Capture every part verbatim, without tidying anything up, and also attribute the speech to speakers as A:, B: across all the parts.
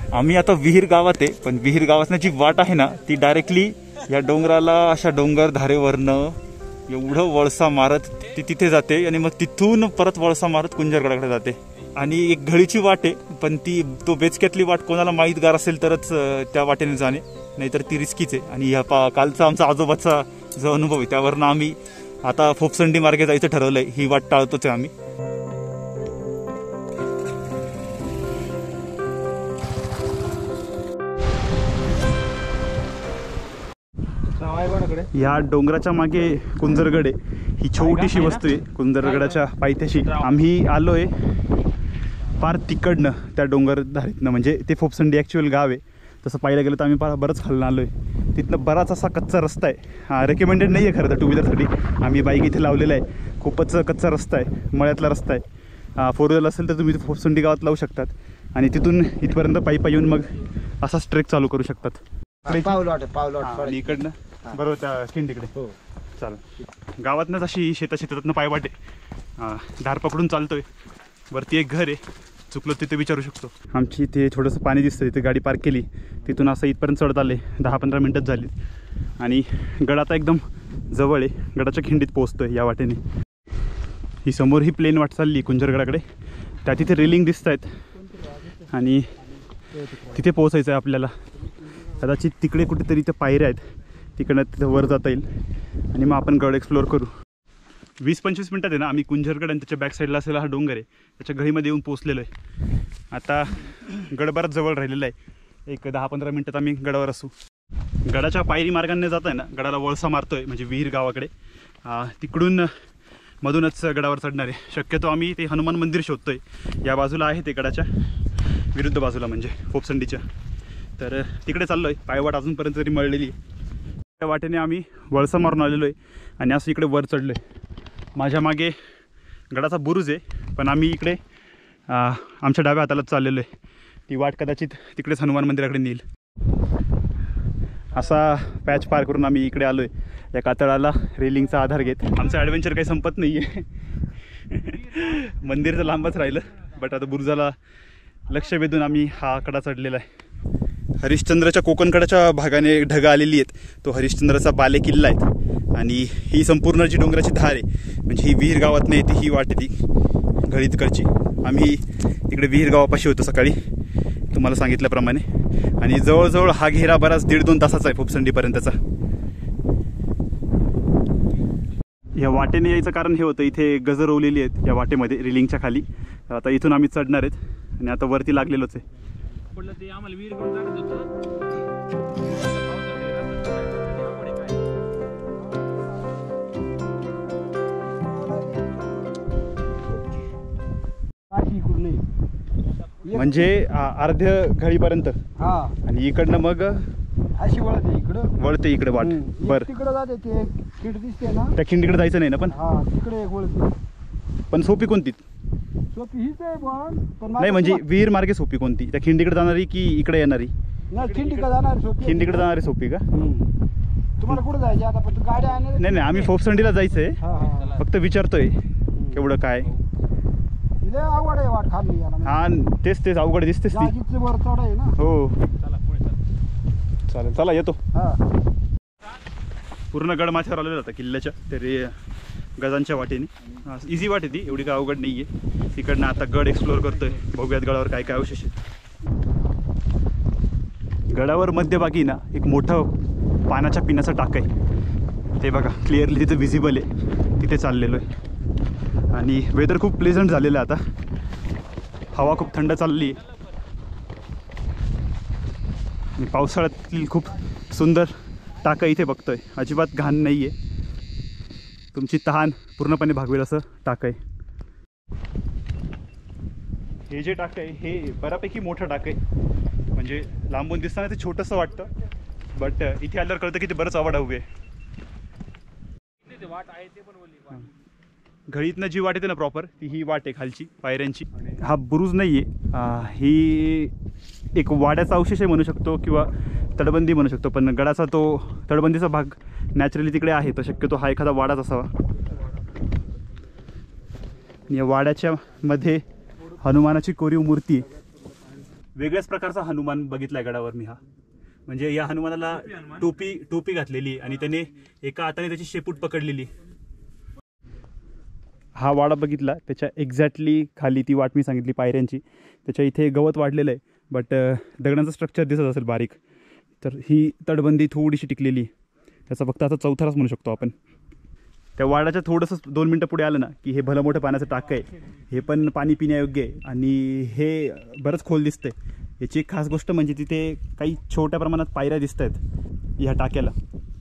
A: आम्ही आता विहीर गावात आहे, पण विहीर गावातनं जी वाट आहे ना ती डायरेक्टली या डोंगराला अशा डोंगर धारेवरनं एवढं वळसा मारत ती तिथे जाते आणि मग तिथून परत वळसा मारत कुंजरगडाकडे जाते. आणि एक घळीची वाट आहे, पण ती तो बेचक्यातली वाट कोणाला माहीतगार असेल तरच त्या वाटेने जाणे, नाहीतर ती रिस्कीच आहे. आणि ह्या पा कालचा आमचा आजोबाचा जो अनुभव आहे त्यावरनं आम्ही आता फोपसंडी मार्गे जायचं ठरवलंय. ही वाट टाळतोच आहे आम्ही. या डोंगराच्या मागे कुंजरगड आहे. ही छोटीशी वस्तू आहे कुंजरगडाच्या पायथ्याशी. आम्ही आलोय फार तिकडनं त्या डोंगर धारीतनं, म्हणजे ते फोपसंडी ॲक्च्युअल गाव आहे. तसं पाहायला गेलं तर आम्ही फार बरंच खाल्लं आलो आहे. तिथनं बराच असा कच्चा रस्ता आहे. हा रेकमेंडेड नाही आहे खरं तर टू व्हीलरसाठी. आम्ही बाईक इथे लावलेला आहे. खूपच कच्चा रस्ता आहे, मळ्यातला रस्ता आहे. फोर व्हीलर असेल तर तुम्ही फोपसंडी गावात लावू शकतात आणि तिथून इथपर्यंत पायी पायी येऊन मग असाच ट्रेक चालू करू शकतात. इकडनं बरोबर त्या खिंडीकडे. हो चालेल. गावातनंच अशी शेता शेतातनं पाय वाटे धार पकडून चालतोय. वरती एक घर आहे, चुकलो तिथे विचारू शकतो. आमची इथे थोडंसं पाणी दिसतं, तिथे गाडी पार्क केली. तिथून असं इथपर्यंत चढत आले. दहा पंधरा मिनटं झाली आणि गड आता एकदम जवळ आहे. गडाच्या खिंडीत पोहोचतोय या वाटेने. ही समोर ही प्लेन वाट चालली कुंजरगडाकडे. त्या तिथे रेलिंग दिसत आहेत आणि तिथे पोहोचायचं आहे आपल्याला. कदाचित तिकडे कुठेतरी त्या पायऱ्या आहेत, तिकडनं तिथं वर जाता येईल आणि मग आपण गड एक्सप्लोअर करू. वीस पंचवीस मिनटात आहे ना आम्ही कुंजरगड आणि त्याच्या बॅक साईडला असलेला हा डोंगर आहे त्याच्या घळीमध्ये येऊन पोहोचलेलो आहे. आता गड बराच जवळ राहिलेला आहे. एक दहा पंधरा मिनटात आम्ही गडावर असू. गडाच्या पायरी मार्गाने जात आहे ना गडाला वळसा मारतोय, म्हणजे विहीर गावाकडे. तिकडून मधूनच गडावर चढणार आहे. शक्यतो आम्ही ते हनुमान मंदिर शोधतोय. या बाजूला आहे ते गडाच्या विरुद्ध बाजूला, म्हणजे फोपसंडीच्या. तर तिकडे चाललो आहे. पायवाट अजूनपर्यंत तरी मळलेली आहे. त्या वाटेने आम्ही वळसा मारून आलेलो आहे आणि असं इकडे वर चढलो आहे. माझ्या मागे गडाचा बुरुज आहे, पण आम्ही इकडे आमच्या डाव्या हातालाच चाललेलो आहे. ती वाट कदाचित तिकडेच हनुमान मंदिराकडे नेईल. असा पॅच पार करून आम्ही इकडे आलो आहे. या कातळाला रेलिंगचा आधार घेत. आमचं ॲडव्हेंचर काही संपत नाही आहे. मंदिर तर लांबच राहिलं, बट आता बुरुजाला लक्ष वेधून आम्ही हा कडा चढलेला आहे. हरिश्चंद्राच्या कोकणकडाच्या भागाने ढगा आलेली आहेत. तो हरिश्चंद्राचा बाले किल्ला आहे आणि ही संपूर्ण जी डोंगराची धार आहे, म्हणजे ही विहीर गावात नाही ती ही वाट आहे ती घळीतकडची. आम्ही इकडे विहीर गावापाशी होतो सकाळी तुम्हाला सांगितल्याप्रमाणे. आणि जवळजवळ हा घेरा बराच दीड दोन तासाचा आहे फोपसंडीपर्यंतचा. या वाटेने यायचं कारण हे होतं, इथे गजर रोवलेली आहेत या वाटेमध्ये रेलिंगच्या खाली. आता इथून आम्ही चढणार आहेत आणि आता वरती लागलेलोच आहे. ते आम्हाला विहीर घेऊन जायचं होतं. म्हणजे अर्ध्य घळीपर्यंत आणि इकडनं मग
B: अशी वळते इकडं
A: वळते इकडे वाट. बर
B: तिकडे जाते ते खिंड दिसते ना,
A: त्या खिंडीकडे जायचं नाही ना. पण
B: हा तिकडे एक वळते.
A: पण सोपी कोणती?
B: सोपी हीच आहे पण
A: नाही, म्हणजे विहीर मार्गे सोपी कोणती? त्या खिंडीकडे जाणारी की इकडे येणारी?
B: नाही, खिंडीकडे जाणारी सोपी.
A: खिंडीकडे जाणारी सोपी का?
B: तुम्हाला कुठे जायचे आता? पण गाड्या आणल्या.
A: नाही नाही, आम्ही फोपसंडीला जायचंय. फक्त विचारतोय केवढं काय.
B: अवघड आहे वाट खाली.
A: हा तेच तेच अवघड दिसतेच ती.
B: वर चढ आहे ना.
A: हो चालेल, चला येतो. पूर्ण गड माथ्यावर आलेला होता किल्ल्याच्या तरी गजांच्या वाटेने. इझी वाट आहे ती, एवढी काय अवघड नाही आहे. तिकडनं आता गड एक्सप्लोअर करतोय. बघूयात गडावर काय काय अवशेष आहेत. गडावर मध्यभागी ना एक मोठं पाण्याच्या पिण्याचं टाक आहे. ते बघा क्लिअरली तिथे व्हिजिबल आहे. तिथे चाललेलो आहे आणि वेदर खूप प्लेझंट झालेलं आहे. आता हवा खूप थंड चालली आहे आणि पावसाळ्यातली खूप सुंदर टाकं इथे बघतोय. अजिबात घाण नाही आहे. तुमची तहान पूर्णपणे भागवेल असं टाक आहे. हे जे टाक आहे हे बऱ्यापैकी मोठं टाक आहे. म्हणजे लांबून दिसताना ते छोटंसं वाटतं, बट इथे आल्यावर कळतं की ते बरंच आवड हवी आहे. घळीतनं जी वाट येते ना प्रॉपर ती ही वाट आहे खालची पायऱ्यांची. हा बुरुज नाही आहे, ही एक वाड्याचा अवशेष आहे म्हणू शकतो किंवा तटबंदी म्हणू शकतो. पण गडाचा तो तटबंदीचा भाग नॅचरली तिकडे आहे, तर शक्यतो हा एखादा वाडाच असावा. या वाड्याच्या मध्ये हनुमानाची कोरीव मूर्ती आहे वेगळ्याच प्रकारचा हनुमान बघितलाय गडावर मी हा. म्हणजे या हनुमानाला टोपी टोपी घातलेली आणि त्याने एका हाताने त्याची शेपूट पकडलेली. हा वाडा बघितला, त्याच्या एक्झॅक्टली खाली ती वाट मी सांगितली पायऱ्यांची, त्याच्या इथे गवत वाढलेलं आहे, बट दगडांचं स्ट्रक्चर दिसत असेल बारीक. तर ही तटबंदी थोडीशी टिकलेली, त्याचा फक्त आता चौथराच म्हणू शकतो आपण. त्या वाडाच्या थोडंसं दोन मिनटं पुढे आलं ना की हे भलं मोठं पाण्याचं टाकं आहे. हे पण पाणी पिण्यायोग्य आहे आणि हे बरंच खोल दिसतंय. याची एक खास गोष्ट म्हणजे तिथे काही छोट्या प्रमाणात पायऱ्या दिसत आहेत ह्या टाक्याला.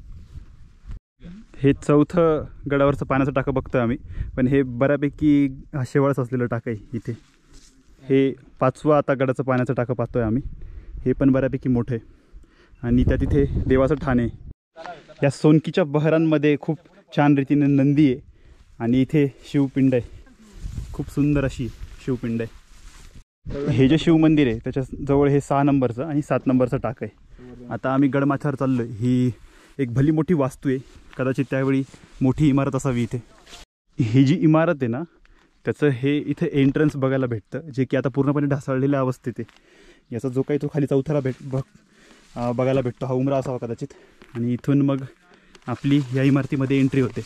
A: हे चौथं गडावरचं पाण्याचं टाकं बघतोय आम्ही, पण हे बऱ्यापैकी शेवाळच असलेलं टाकं आहे इथे. हे पाचवं आता गडाचं पाण्याचं टाकं पाहतोय आम्ही. हे पण बऱ्यापैकी मोठं आहे आणि त्या तिथे देवाचं ठाण आहे. या सोनकीच्या बहरांमध्ये खूप छान रीतीने नंदी आहे आणि इथे शिवपिंड आहे. खूप सुंदर अशी शिवपिंड आहे. हे जे शिवमंदिर आहे त्याच्या जवळ हे सहा नंबरचं आणि सात नंबरचं टाक आहे. आता आम्ही गडमाथ्यावर चाललो आहे. ही एक भली मोठी वास्तू आहे, कदाचित त्यावेळी मोठी इमारत असावी इथे. ही जी इमारत आहे ना त्याचं हे इथे एंट्रन्स बघायला भेटतं, जे की आता पूर्णपणे ढासळलेल्या अवस्थेत आहे. याचा जो काही तो खाली चौथरा भेट बघ बघायला भेटतो, हा उमरा असावा कदाचित. आणि इथून मग आपली या इमारतीमध्ये एंट्री होते.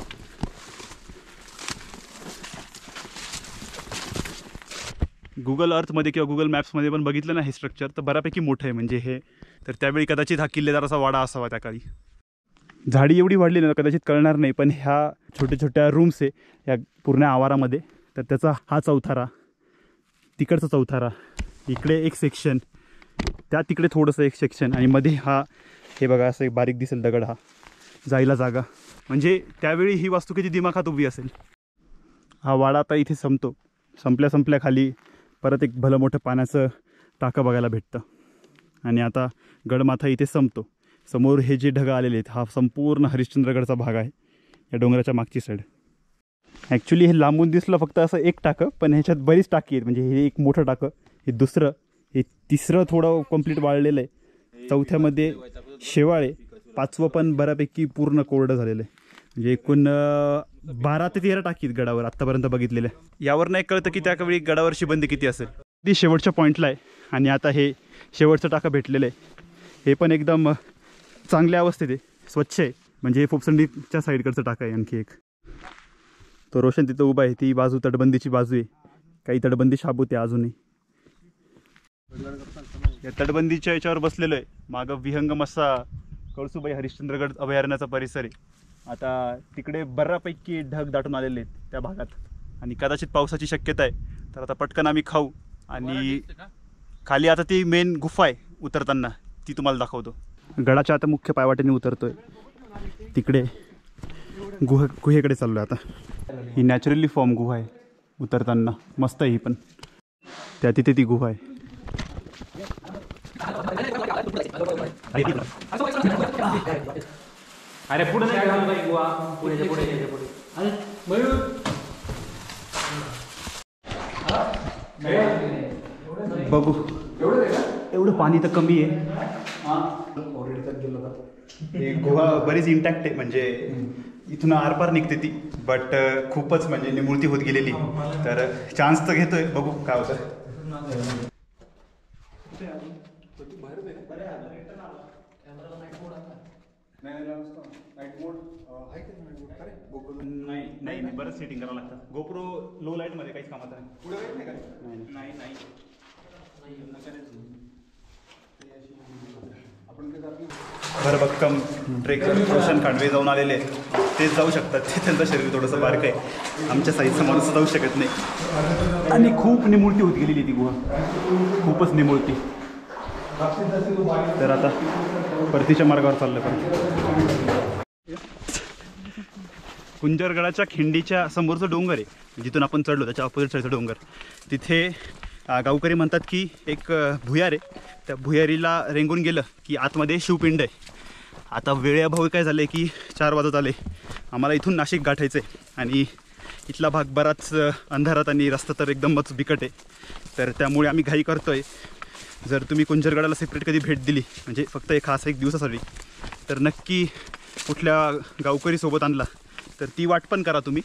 A: गुगल अर्थमध्ये किंवा गुगल मॅप्समध्ये पण बघितलं ना हे स्ट्रक्चर, तर बऱ्यापैकी मोठं आहे. म्हणजे हे तर त्यावेळी कदाचित हा किल्लेदाराचा वाडा असावा त्या काळी. झाडी एवढी वाढली ना कदाचित कळणार नाही, पण ह्या छोट्या छोट्या रूम्स आहे या पूर्ण आवारामध्ये. तर त्याचा हा चौथारा, तिकडचा चौथारा, इकडे एक सेक्शन, त्या तिकडे थोडंसं एक सेक्शन आणि मध्ये हा हे बघा असं एक बारीक दिसेल दगड, हा जायला जागा. म्हणजे त्यावेळी ही वास्तू किती दिमाखात उभी असेल. हा वाडा आता इथे संपतो. संपल्या संपल्या खाली परत एक भलं मोठं पाण्याचं टाकं बघायला भेटतं आणि आता गडमाथा इथे संपतो. समोर हे जे ढगं आलेले आहेत हा संपूर्ण हरिश्चंद्रगडचा भाग आहे या डोंगराच्या मागची साईड. ॲक्च्युली हे लांबून दिसलं फक्त असं एक टाकं, पण ह्याच्यात बरीच टाकी आहेत. म्हणजे हे एक मोठं टाकं, हे दुसरं, हे तिसरं थोडं कंप्लीट वाळलेलं आहे, चौथ्यामध्ये शेवाळे, पाचवं पण बऱ्यापैकी पूर्ण कोरडं झालेलं आहे. म्हणजे एकूण बारा ते तेरा टाकी आहेत गडावर आत्तापर्यंत बघितलेल्या. यावर नाही कळतं की त्यावेळी गडावरची बंदी किती असेल. ती शेवटच्या पॉईंटला आहे आणि आता हे शेवटचं टाकं भेटलेलं आहे. हे पण एकदम चांगल्या अवस्थेत आहे, स्वच्छ आहे. म्हणजे हे फोपसंडीच्या साईडकडचं टाकं आहे. आणखी एक तो रोशन तिथं उभा आहे, ती बाजू तटबंदीची बाजू आहे. काही तटबंदी शाबूत आहे अजूनही. या तटबंदीच्या याच्यावर बसलेलो आहे. मागं विहंगम असा कळसुबाई हरिश्चंद्रगड अभयारण्याचा परिसर आहे. आता तिकडे बऱ्यापैकी ढग दाटून आलेले आहेत त्या भागात आणि कदाचित पावसाची शक्यता आहे. तर आता पटकन आम्ही खाऊ आणि खाली आता ती मेन गुफा आहे उतरताना, ती तुम्हाला दाखवतो. गडाच्या आता मुख्य पायवाटेने उतरतोय, तिकडे गुह गुहेकडे चाललो आहे आता. ही नॅचरली फॉर्म गुहा आहे उतरताना, मस्त आहे ही पण. त्या तिथे ती गुहा आहे.
C: अरे पुढे पुढे पुढे
A: बघू. एवढं पाणी तर कमी आहे. गुहा बरीच इंटॅक्ट आहे, म्हणजे इथून आरपार निघते ती, बट खूपच म्हणजे निमूळती होत गेलेली. तर चान्स तर घेतोय, बघू काय होतं. नाही नाही नाही बरंच सेटिंग करावं लागतं. गोप्रो लो लाईटमध्ये काहीच कामात नाही. नाही नाही बरं भक्कम ट्रेक रोशन कांडवे जाऊन आलेले तेच जाऊ शकतात. ते त्यांचं शरीर थोडंसं बारकं आहे, आमच्या साईजचा माणूस जाऊ शकत नाही. आणि खूप निमुळती होत गेलेली ती गुहा, खूपच निमुळती. तर आता परतीच्या मार्गावर चाललं. पण कुंजरगडाच्या खिंडीच्या समोरचं डोंगर आहे, जिथून आपण चढलो त्याच्या अपोजिट साईडचं डोंगर. तिथे गावकरी म्हणतात की एक भुयार आहे, त्या भुयारीला रेंगून गेलं की आतमध्ये शिवपिंड आहे. आता वेळेअभावी काय झालं आहे की चार वाजत आले, आम्हाला इथून नाशिक गाठायचं आहे आणि इथला भाग बराच अंधारात आणि रस्ता तर एकदमच बिकट आहे. तर त्यामुळे आम्ही घाई करतो आहे. जर तुम्ही कुंजरगडाला सेपरेट कधी भेट दिली, म्हणजे फक्त एक खास एक दिवसासाठी, तर नक्की कुठल्या गावकरीसोबत आणला तर ती वाट पण करा तुम्ही,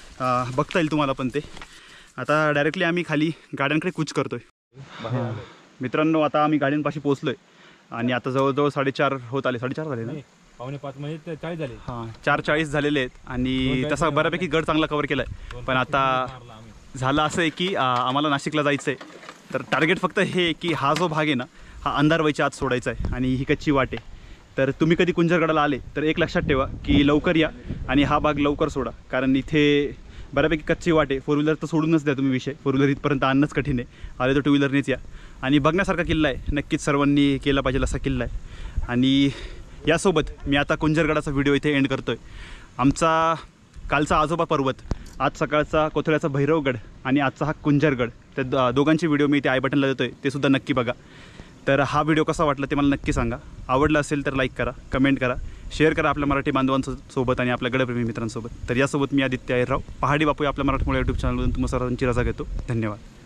A: बघता येईल तुम्हाला पण ते. आता डायरेक्टली आम्ही खाली गाड्यांकडे कूच करतोय. मित्रांनो आता आम्ही गाड्यांपाशी पोहोचलो आहे आणि आता जवळजवळ साडेचार होत आले साडेचार झाले ना
C: पावणे पाच म्हणजे चाळीस झाले.
A: हां चार चाळीस झालेले आहेत आणि तसा बऱ्यापैकी गड चांगला कवर केला आहे. पण आता झालं असं आहे की आम्हाला नाशिकला जायचं आहे. तर टार्गेट फक्त हे आहे की हा जो भाग आहे ना हा अंधारवयच्या आत सोडायचा आहे आणि ही कच्ची वाट आहे. तर तुम्ही कधी कुंजरगडाला आले तर एक लक्षात ठेवा की लवकर या आणि हा भाग लवकर सोडा, कारण इथे बऱ्यापैकी कच्ची वाट आहे. फोर व्हीलर तर सोडूनच द्या तुम्ही विषय, फोर व्हीलर इथपर्यंत आणणंच कठीण आहे. आले तर टू व्हीलरनेच या. आणि बघण्यासारखा किल्ला आहे, नक्कीच सर्वांनी केला पाहिजे असा किल्ला आहे. आणि यासोबत मी आता कुंजरगडाचा व्हिडिओ इथे एंड करतो आहे. आमचा कालचा आजोबा पर्वत, आज सकाळचा कोथळ्याचा भैरवगड आणि आजचा हा कुंजरगड, त्या दोघांचे व्हिडिओ मी इथे आय बटनला देतो आहे, ते सुद्धा नक्की बघा. तर हा व्हिडिओ कसा वाटला ते मला नक्की सांगा. आवडला असेल तर लाईक करा, कमेंट करा, शेअर करा आपल्या मराठी बांधवांसोबत आणि आपल्या गडप्रेमी मित्रांसोबत. तर यासोबत मी आदित्य अहिरराव, पहाडी बापू आपल्या मराठमोळ्या यूट्यूब चॅनलमधून तुम्हाला सर्वांची रजा घेतो. धन्यवाद.